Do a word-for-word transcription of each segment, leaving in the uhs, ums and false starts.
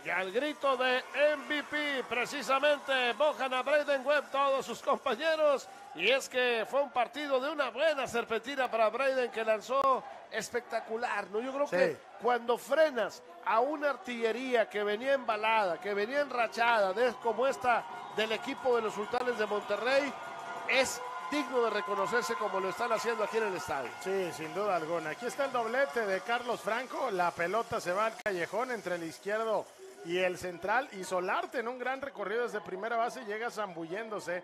Y al grito de M V P, precisamente, mojan a Brayden Webb todos sus compañeros. Y es que fue un partido de una buena serpentina para Brayden, que lanzó espectacular, ¿no? Yo creo sí. que cuando frenas a una artillería que venía embalada, que venía enrachada, de, como esta del equipo de los Sultanes de Monterrey, es digno de reconocerse como lo están haciendo aquí en el estadio. Sí, sin duda alguna. Aquí está el doblete de Carlos Franco. La pelota se va al callejón entre el izquierdo y el central. Y Solarte, en un gran recorrido desde primera base, llega zambulléndose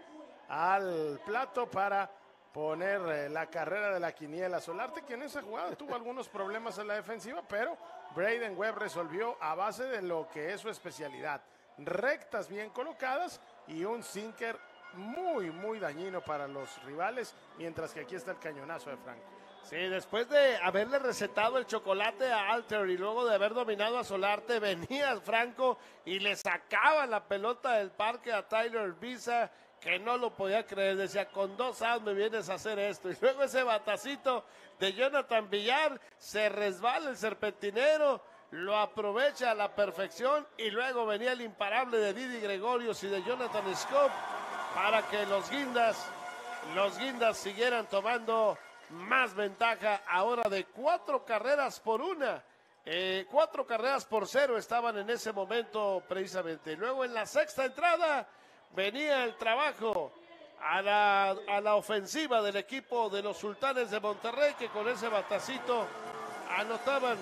al plato para poner eh, la carrera de la quiniela. Solarte, que en esa jugada tuvo algunos problemas en la defensiva, pero Brayden Webb resolvió a base de lo que es su especialidad. Rectas bien colocadas y un sinker muy, muy dañino para los rivales, mientras que aquí está el cañonazo de Franco. Sí, después de haberle recetado el chocolate a Alter y luego de haber dominado a Solarte, venía Franco y le sacaba la pelota del parque a Tyler Biza, que no lo podía creer. Decía, con dos outs me vienes a hacer esto. Y luego ese batacito de Jonathan Villar, se resbala el serpentinero, lo aprovecha a la perfección, y luego venía el imparable de Didi Gregorius y de Jonathan Scope para que los guindas, los guindas siguieran tomando más ventaja, ahora de cuatro carreras por una. Eh, cuatro carreras por cero estaban en ese momento precisamente. Luego en la sexta entrada venía el trabajo a la, a la ofensiva del equipo de los Sultanes de Monterrey, que con ese batacito anotaban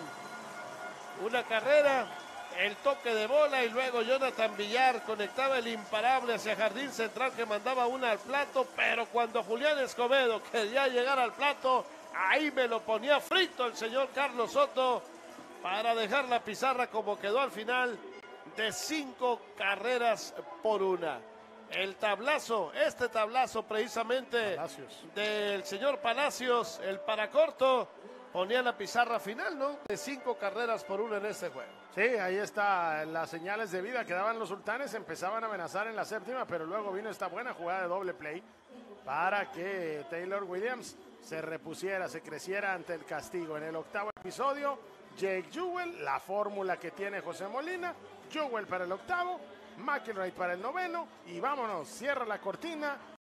una carrera, el toque de bola, y luego Jonathan Villar conectaba el imparable hacia Jardín Central, que mandaba una al plato, pero cuando Julián Escobedo quería llegar al plato, ahí me lo ponía frito el señor Carlos Soto para dejar la pizarra como quedó al final, de cinco carreras por una. El tablazo, este tablazo precisamente Palacios. del señor Palacios, el paracorto, ponía la pizarra final, ¿no? De cinco carreras por una en este juego. Sí, ahí está las señales de vida que daban los Sultanes. Empezaban a amenazar en la séptima, pero luego vino esta buena jugada de doble play para que Taylor Williams se repusiera, se creciera ante el castigo. En el octavo episodio, Jake Jewell, la fórmula que tiene José Molina, Jewell para el octavo, McIlroy para el noveno, y vámonos, cierra la cortina